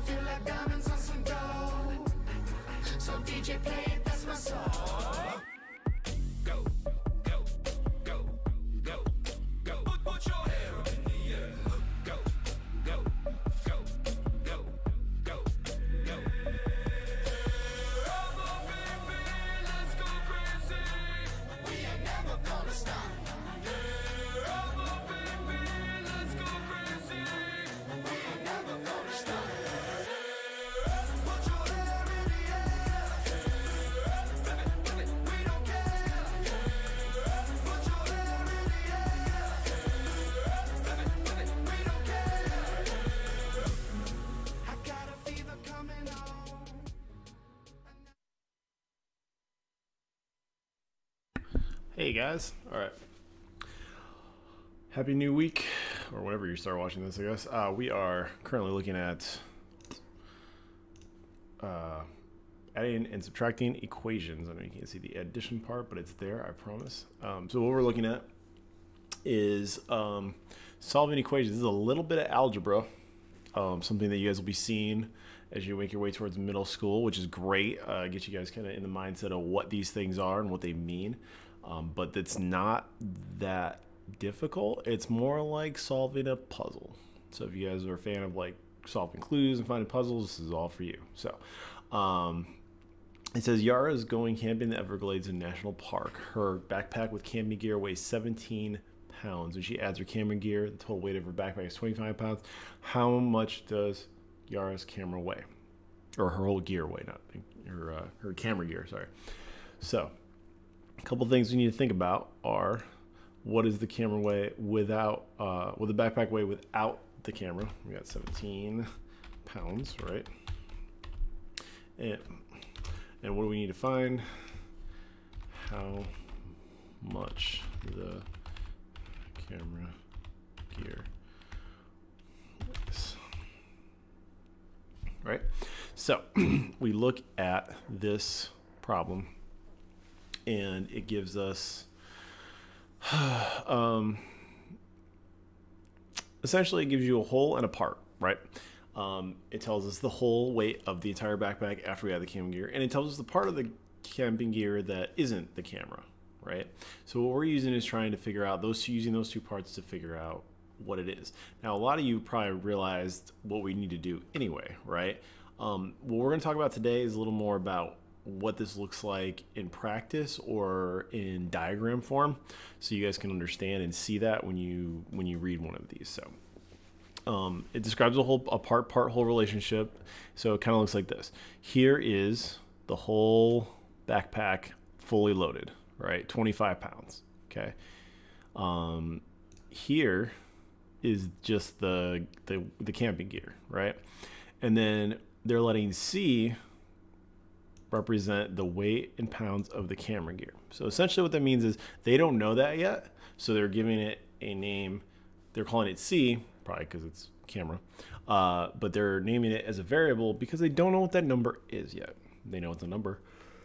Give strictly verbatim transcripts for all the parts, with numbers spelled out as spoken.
feel like diamonds on some gold. So D J play it, that's my song. Go, go, go, go, go. Put, put your hair up in the air. Go, go, go, go, go, go. Bravo, baby, let's go crazy. We ain't never gonna stop. Bravo, baby, let's go crazy. We ain't never gonna stop. Put your hair in the air. Baby, baby, we don't care. Put your hair in the air. Baby, baby, we don't care. I got a fever coming on. Hey guys, all right. Happy new week, or whenever you start watching this, I guess. Uh, we are currently looking at uh, adding and subtracting equations. I know you can't see the addition part, but it's there, I promise. Um, so what we're looking at is um, solving equations. This is a little bit of algebra, um, something that you guys will be seeing as you make your way towards middle school, which is great. Uh, get you guys kind of in the mindset of what these things are and what they mean. Um, but it's not that difficult. It's more like solving a puzzle. So if you guys are a fan of like solving clues and finding puzzles, this is all for you. So um, it says Yara is going camping in the Everglades in National Park. Her backpack with camping gear weighs seventeen pounds. When she adds her camera gear, the total weight of her backpack is twenty-five pounds. How much does Yara's camera weigh? Or her whole gear weigh, not her, uh, her camera gear, sorry. So a couple things we need to think about are, what is the camera weigh without, uh, what the backpack weigh without the camera? We got seventeen pounds, right? And, and what do we need to find? How much the camera gear weighs, right? So we look at this problem, and it gives us um, essentially it gives you a whole and a part, right? Um, it tells us the whole weight of the entire backpack after we add the camping gear, and it tells us the part of the camping gear that isn't the camera, right? So what we're using is trying to figure out those using those two parts to figure out what it is. Now, a lot of you probably realized what we need to do anyway, right? Um, what we're going to talk about today is a little more about what this looks like in practice or in diagram form, so you guys can understand and see that when you when you read one of these. So um, it describes a whole a part part whole relationship. So it kind of looks like this. Here is the whole backpack fully loaded, right? twenty-five pounds. Okay. Um, here is just the, the the camping gear, right? And then they're letting C represent the weight in pounds of the camera gear. So essentially what that means is they don't know that yet, so they're giving it a name. They're calling it C, probably because it's camera, uh, but they're naming it as a variable because they don't know what that number is yet. They know it's a number.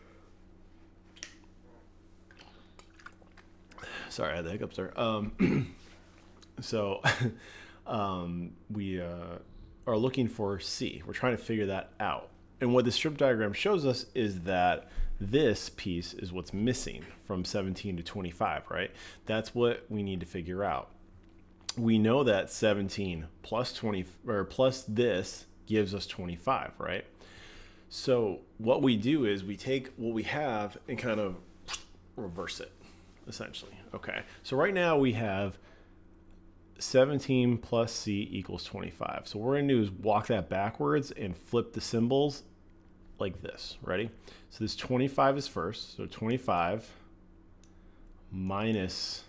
Sorry, I had the hiccups there. Um, so um, we uh, are looking for C. We're trying to figure that out. And what the strip diagram shows us is that this piece is what's missing from seventeen to twenty-five, right? That's what we need to figure out. We know that seventeen plus twenty or plus this gives us twenty-five, right? So what we do is we take what we have and kind of reverse it, essentially. Okay, so right now we have seventeen plus C equals twenty-five. So what we're gonna do is walk that backwards and flip the symbols like this. Ready? So this twenty-five is first. So twenty-five minus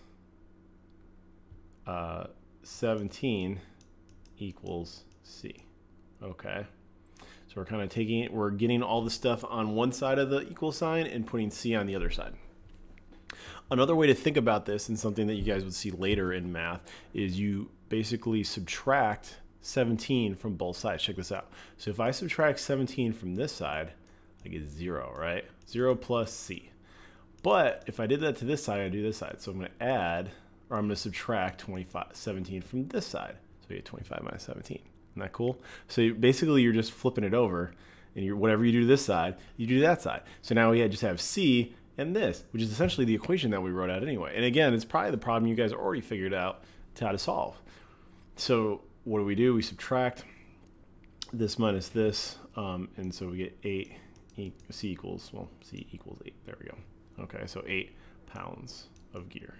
uh, seventeen equals C. Okay. So we're kind of taking it, we're getting all the stuff on one side of the equal sign and putting C on the other side. Another way to think about this, and something that you guys would see later in math, is you basically subtract seventeen from both sides. Check this out. So if I subtract seventeen from this side, I get zero, right? Zero plus C. But if I did that to this side, I do this side. So I'm going to add, or I'm going to subtract twenty-five, seventeen from this side. So I get twenty-five minus seventeen. Isn't that cool? So you, basically you're just flipping it over, and you're, whatever you do to this side, you do to that side. So now we had just have C and this, which is essentially the equation that we wrote out anyway. And again, it's probably the problem you guys already figured out to how to solve. So what do we do? We subtract this minus this, um, and so we get eight, e C equals, well, C equals eight. There we go. Okay, so eight pounds of gear.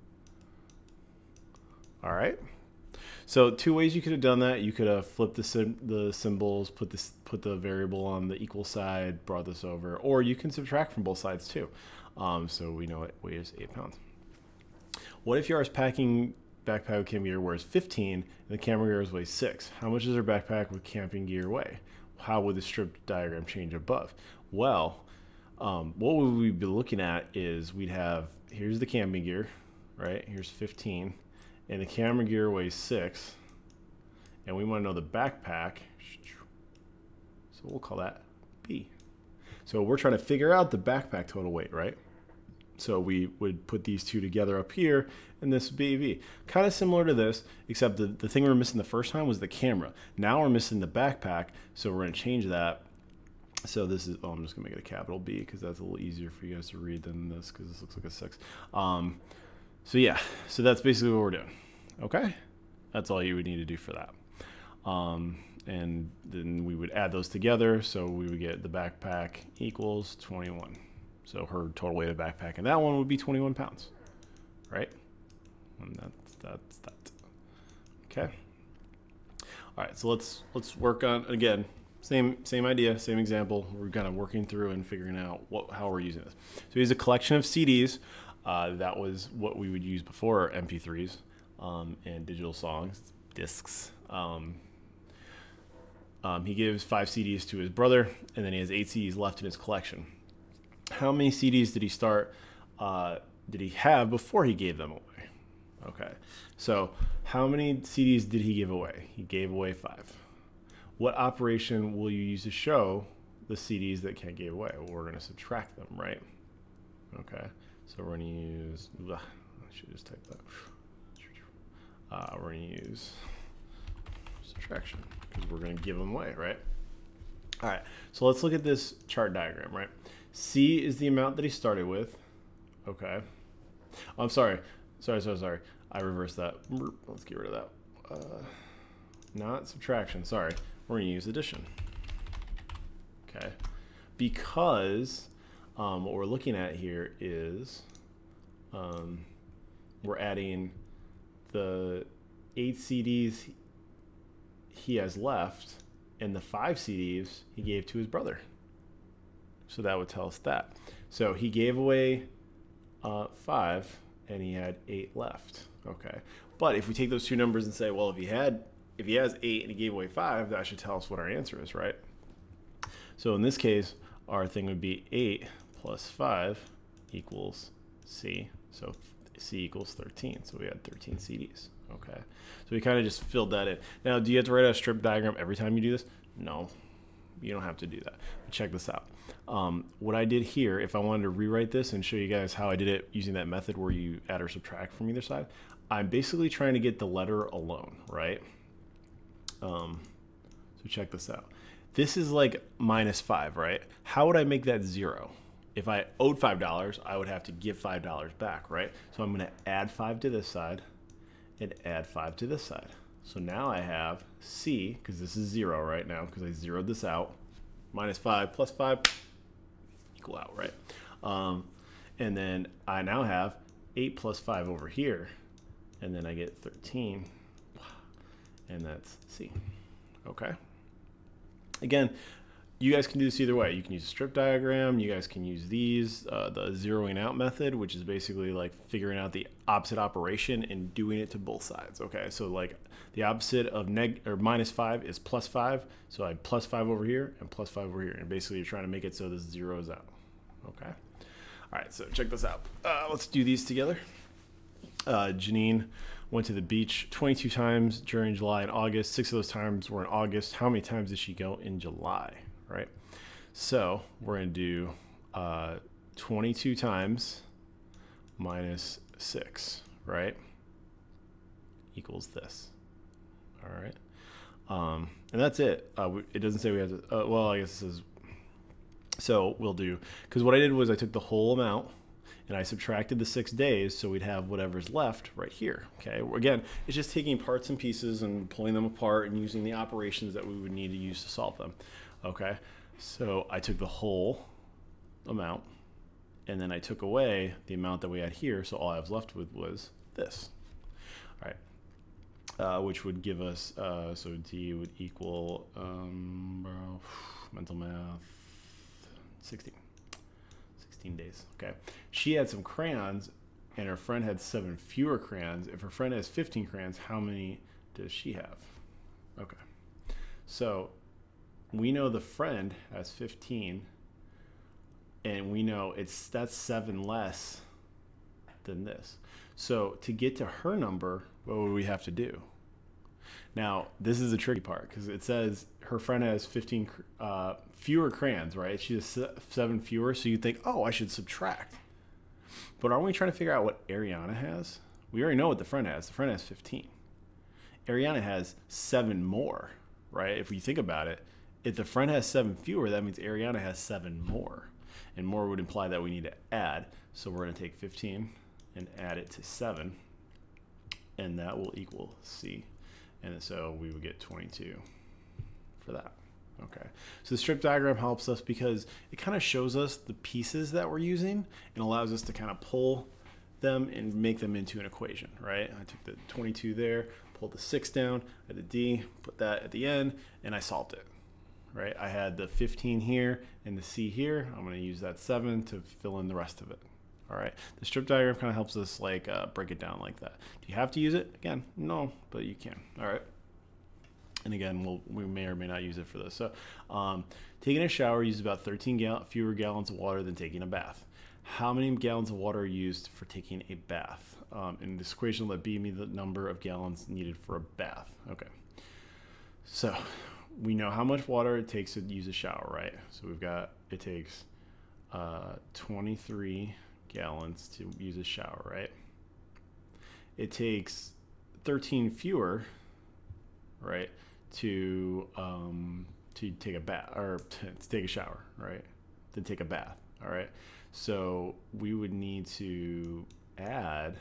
All right. So two ways you could have done that. You could have flipped the sim the symbols, put this put the variable on the equal side, brought this over, or you can subtract from both sides too. Um, so we know it weighs eight pounds. What if yours packing backpack with camping gear weighs fifteen and the camera gear weighs six? How much does our backpack with camping gear weigh? How would the strip diagram change above? Well, um, what would we be looking at is we'd have, here's the camping gear, right? Here's fifteen. And the camera gear weighs six, and we want to know the backpack, so we'll call that B. So we're trying to figure out the backpack total weight, right? So we would put these two together up here, and this would be V. Kind of similar to this, except the, the thing we were missing the first time was the camera. Now we're missing the backpack, so we're going to change that. So this is, oh, I'm just going to make it a capital B, because that's a little easier for you guys to read than this, because this looks like a six. Um, So yeah, so that's basically what we're doing. Okay, that's all you would need to do for that. Um, and then we would add those together, so we would get the backpack equals twenty-one. So her total weight of backpack in that one would be twenty-one pounds, right? And that's that's that. Okay. All right, so let's let's work on, again, same same idea, same example. We're kind of working through and figuring out what how we're using this. So here's a collection of C Ds. Uh, that was what we would use before M P threes um, and digital songs, discs. Um, um, he gives five C Ds to his brother, and then he has eight C Ds left in his collection. How many C Ds did he start, uh, did he have before he gave them away? Okay, so how many C Ds did he give away? He gave away five. What operation will you use to show the C Ds that can't give away? Well, we're going to subtract them, right? Okay. So we're going to use, ugh, I should just type that. Uh, we're going to use subtraction because we're going to give them away, right? All right, so let's look at this chart diagram, right? C is the amount that he started with. Okay. I'm sorry. Sorry, sorry, sorry. I reversed that. Let's get rid of that. Uh, not subtraction, sorry. We're going to use addition. Okay. Because Um, what we're looking at here is um, we're adding the eight C Ds he has left and the five C Ds he gave to his brother. So that would tell us that. So he gave away uh, five and he had eight left. Okay. But if we take those two numbers and say, well, if he had, if he has eight and he gave away five, that should tell us what our answer is, right? So in this case, our thing would be eight plus five equals C. So C equals thirteen. So we had thirteen C Ds. Okay. So we kind of just filled that in. Now, do you have to write out a strip diagram every time you do this? No, you don't have to do that. But check this out. Um, what I did here, if I wanted to rewrite this and show you guys how I did it using that method where you add or subtract from either side, I'm basically trying to get the letter alone, right? Um, so check this out. This is like minus five, right? How would I make that zero? If I owed five dollars, I would have to give five dollars back, right? So I'm going to add five to this side and add five to this side. So now I have C, because this is zero right now, because I zeroed this out, minus five plus five equal out, right? Um, and then I now have eight plus five over here, and then I get thirteen, and that's C, okay? Again, you guys can do this either way. You can use a strip diagram. You guys can use these, uh, the zeroing out method, which is basically like figuring out the opposite operation and doing it to both sides. Okay, so like the opposite of neg or minus five is plus five. So I have plus five over here and plus five over here. And basically you're trying to make it so this zeroes out. Okay. All right, so check this out. Uh, let's do these together. Uh, Janine went to the beach twenty-two times during July and August. Six of those times were in August. How many times did she go in July? Right? So we're going to do uh, twenty-two times minus six, right? Equals this. All right. Um, and that's it. Uh, we, it doesn't say we have to, uh, well, I guess it says, so we'll do, because what I did was I took the whole amount and I subtracted the six days so we'd have whatever's left right here. Okay, again, it's just taking parts and pieces and pulling them apart and using the operations that we would need to use to solve them. Okay, so I took the whole amount and then I took away the amount that we had here, so all I was left with was this. All right. Uh, which would give us, uh, so D would equal, um, mental math, sixteen. sixteen days, okay. She had some crayons, and her friend had seven fewer crayons. If her friend has fifteen crayons, how many does she have? Okay. So we know the friend has fifteen, and we know it's that's seven less than this. So to get to her number, what would we have to do? Now, this is the tricky part because it says her friend has fifteen uh, fewer crayons, right? She has seven fewer, so you think, oh, I should subtract. But aren't we trying to figure out what Ariana has? We already know what the friend has. The friend has fifteen. Ariana has seven more, right? If we think about it, if the friend has seven fewer, that means Ariana has seven more. And more would imply that we need to add. So we're going to take fifteen and add it to seven, and that will equal C. And so we would get twenty-two for that. Okay, so the strip diagram helps us because it kind of shows us the pieces that we're using and allows us to kind of pull them and make them into an equation, right? I took the twenty-two there, pulled the six down, I did D, put that at the end, and I solved it, right? I had the fifteen here and the C here. I'm going to use that seven to fill in the rest of it. All right, the strip diagram kind of helps us like uh, break it down like that. Do you have to use it? Again, no, but you can. All right. And again, we'll, we may or may not use it for this. So um, taking a shower uses about thirteen gal fewer gallons of water than taking a bath. How many gallons of water are used for taking a bath? Um, in this equation, let B be the number of gallons needed for a bath. Okay. So we know how much water it takes to use a shower, right? So we've got, it takes uh, twenty-three gallons to use a shower, right? It takes thirteen fewer, right, to um, to take a bath or to, to take a shower, right, than take a bath. All right, so we would need to add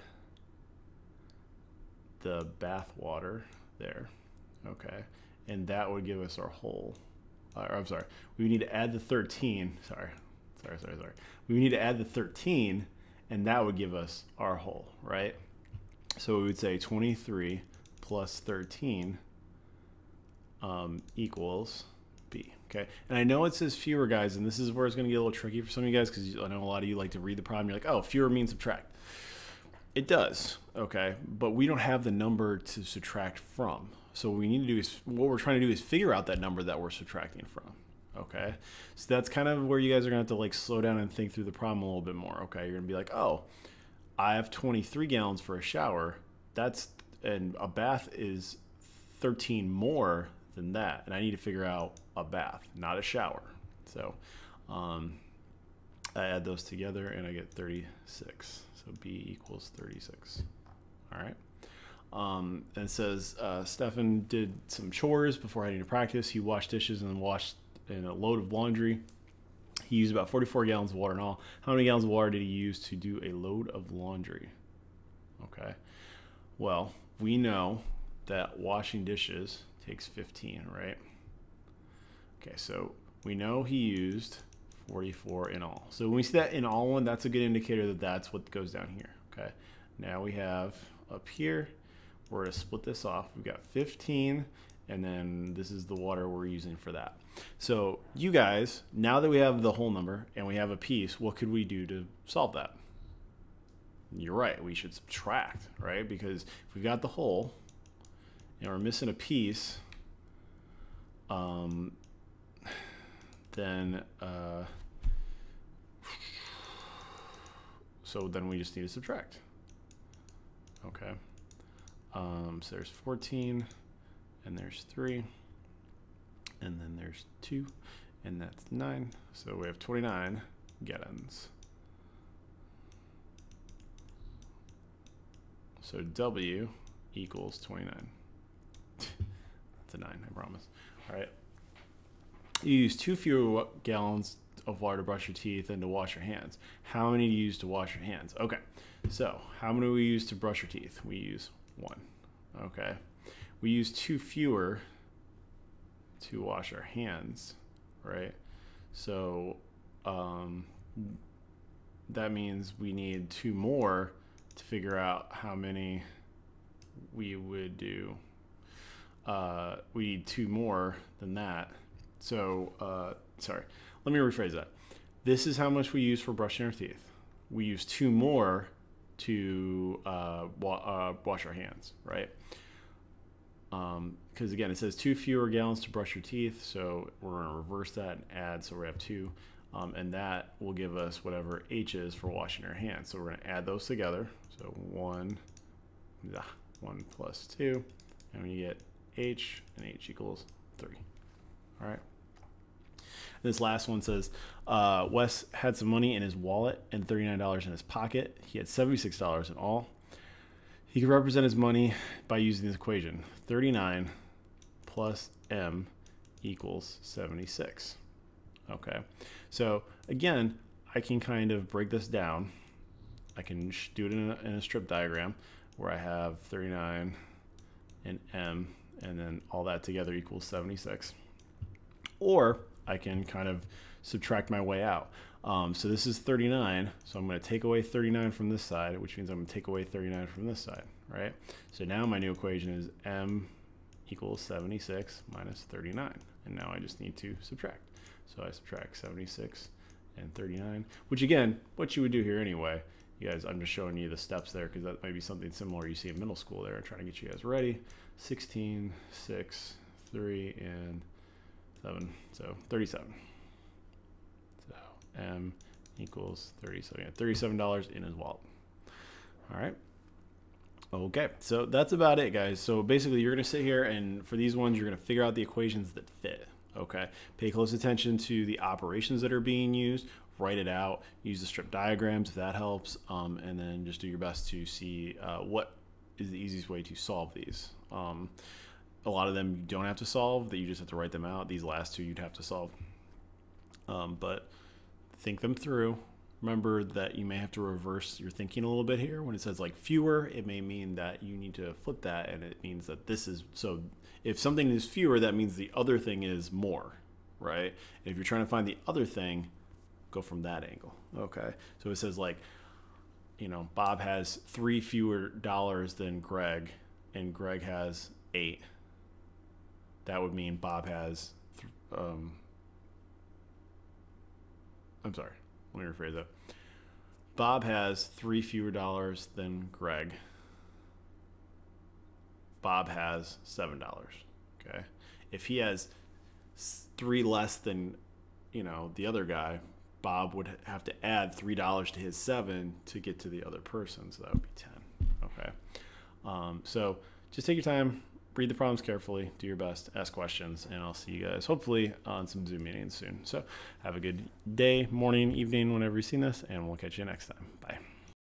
the bath water there, okay, and that would give us our whole. Uh, or I'm sorry, we need to add the thirteen. Sorry. Sorry, sorry, sorry. We need to add the thirteen, and that would give us our whole, right? So we would say twenty-three plus thirteen um, equals B, okay? And I know it says fewer, guys, and this is where it's going to get a little tricky for some of you guys because I know a lot of you like to read the problem. You're like, oh, fewer means subtract. It does, okay? But we don't have the number to subtract from. So what we need to do is, what we're trying to do is figure out that number that we're subtracting from. Okay, so that's kind of where you guys are gonna have to like slow down and think through the problem a little bit more. Okay, you're gonna be like, oh, I have twenty-three gallons for a shower. That's, and a bath is thirteen more than that, and I need to figure out a bath, not a shower. So um, I add those together and I get thirty-six. So B equals thirty-six. All right. Um, and it says uh, Stefan did some chores before heading to practice. He washed dishes and then washed in a load of laundry. He used about forty-four gallons of water in all. How many gallons of water did he use to do a load of laundry? Okay. Well, we know that washing dishes takes fifteen, right? Okay, so we know he used forty-four in all. So when we see that in all one, that's a good indicator that that's what goes down here. Okay. Now we have up here, we're going to split this off. We've got fifteen, and then this is the water we're using for that. So you guys, now that we have the whole number and we have a piece, what could we do to solve that? You're right, we should subtract, right? Because if we've got the whole and we're missing a piece, um, then uh, so then we just need to subtract. Okay. Um, so there's fourteen, and there's three, and then there's two, and that's nine. So we have twenty-nine gallons. So W equals twenty-nine. to nine, I promise. All right. You use two fewer gallons of water to brush your teeth than to wash your hands. How many do you use to wash your hands? Okay, so how many do we use to brush your teeth? We use one. Okay. We use two fewer to wash our hands, right? So um, that means we need two more to figure out how many we would do. Uh, we need two more than that. So, uh, sorry, let me rephrase that. This is how much we use for brushing our teeth. We use two more to uh, wa uh, wash our hands, right? Because um, again, it says two fewer gallons to brush your teeth. So we're going to reverse that and add. So we have two. Um, and that will give us whatever H is for washing our hands. So we're going to add those together. So one, yeah, one plus two. And we get H, and H equals three. All right. This last one says, uh, Wes had some money in his wallet and thirty-nine dollars in his pocket. He had seventy-six dollars in all. He could represent his money by using this equation. thirty-nine plus M equals seventy-six. Okay. So again, I can kind of break this down. I can do it in a, in a strip diagram where I have thirty-nine and M, and then all that together equals seventy-six. Or I can kind of subtract my way out. Um, so this is thirty-nine, so I'm going to take away thirty-nine from this side, which means I'm going to take away thirty-nine from this side, right? So now my new equation is M equals seventy-six minus thirty-nine, and now I just need to subtract. So I subtract seventy-six and thirty-nine, which again, what you would do here anyway. You guys, I'm just showing you the steps there because that might be something similar you see in middle school there, trying to get you guys ready. sixteen, six, three, and seven, so thirty-seven. So M equals thirty-seven. thirty-seven dollars in his wallet. All right. Okay, so that's about it, guys. So basically, you're going to sit here, and for these ones, you're going to figure out the equations that fit. Okay, pay close attention to the operations that are being used. Write it out. Use the strip diagrams if that helps, um, and then just do your best to see uh, what is the easiest way to solve these. Um, a lot of them you don't have to solve; that you just have to write them out. These last two you'd have to solve, um, but think them through. Remember that you may have to reverse your thinking a little bit here. When it says like fewer, it may mean that you need to flip that, and it means that this is, so if something is fewer, that means the other thing is more, right? And if you're trying to find the other thing, go from that angle, okay? So it says like, you know, Bob has three fewer dollars than Greg, and Greg has eight. That would mean Bob has, um, I'm sorry. Let me rephrase that. Bob has three fewer dollars than Greg. Bob has seven dollars. Okay. If he has three less than, you know, the other guy, Bob would have to add three dollars to his seven to get to the other person. So that would be ten. Okay. Um, so just take your time, read the problems carefully, do your best, ask questions, and I'll see you guys hopefully on some Zoom meetings soon. So have a good day, morning, evening, whenever you've seen this, and we'll catch you next time. Bye.